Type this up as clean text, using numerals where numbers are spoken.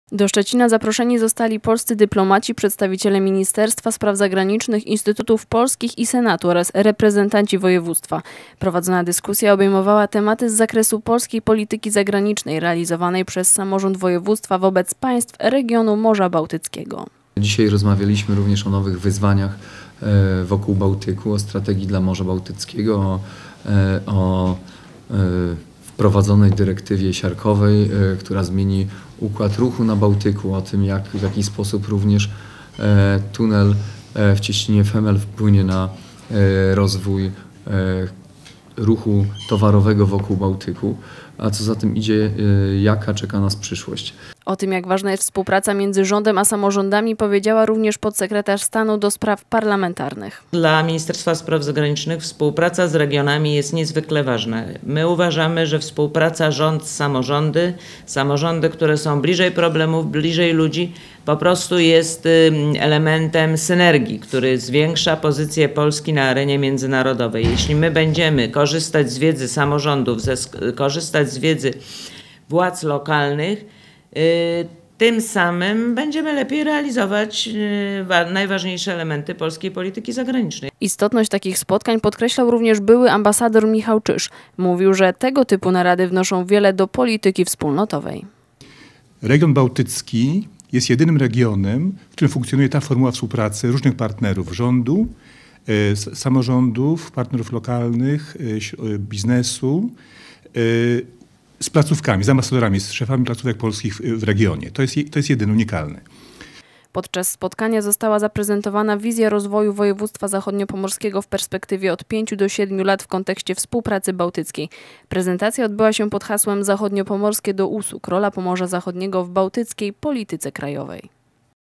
Do Szczecina zaproszeni zostali polscy dyplomaci, przedstawiciele Ministerstwa Spraw Zagranicznych, Instytutów Polskich i Senatu oraz reprezentanci województwa. Prowadzona dyskusja obejmowała tematy z zakresu polskiej polityki zagranicznej realizowanej przez samorząd województwa wobec państw regionu Morza Bałtyckiego. Dzisiaj rozmawialiśmy również o nowych wyzwaniach wokół Bałtyku, o strategii dla Morza Bałtyckiego, o wprowadzonej dyrektywie siarkowej, która zmieni układ ruchu na Bałtyku, o tym w jaki sposób również tunel w cieśninie Femel wpłynie na rozwój ruchu towarowego wokół Bałtyku, a co za tym idzie, jaka czeka nas przyszłość. O tym, jak ważna jest współpraca między rządem a samorządami, powiedziała również podsekretarz stanu do spraw parlamentarnych. Dla Ministerstwa Spraw Zagranicznych współpraca z regionami jest niezwykle ważna. My uważamy, że współpraca samorządy, które są bliżej problemów, bliżej ludzi, po prostu jest elementem synergii, który zwiększa pozycję Polski na arenie międzynarodowej. Jeśli my będziemy korzystać z wiedzy samorządów, korzystać z wiedzy władz lokalnych, tym samym będziemy lepiej realizować najważniejsze elementy polskiej polityki zagranicznej. Istotność takich spotkań podkreślał również były ambasador Michał Czyż. Mówił, że tego typu narady wnoszą wiele do polityki wspólnotowej. Region bałtycki jest jedynym regionem, w którym funkcjonuje ta formuła współpracy różnych partnerów rządu, samorządów, partnerów lokalnych, biznesu, z placówkami, z ambasadorami, z szefami placówek polskich w regionie. To jest jedyne, unikalne. Podczas spotkania została zaprezentowana wizja rozwoju województwa zachodniopomorskiego w perspektywie od 5 do 7 lat w kontekście współpracy bałtyckiej. Prezentacja odbyła się pod hasłem Zachodniopomorskie do usług. Rola Pomorza Zachodniego w bałtyckiej polityce krajowej.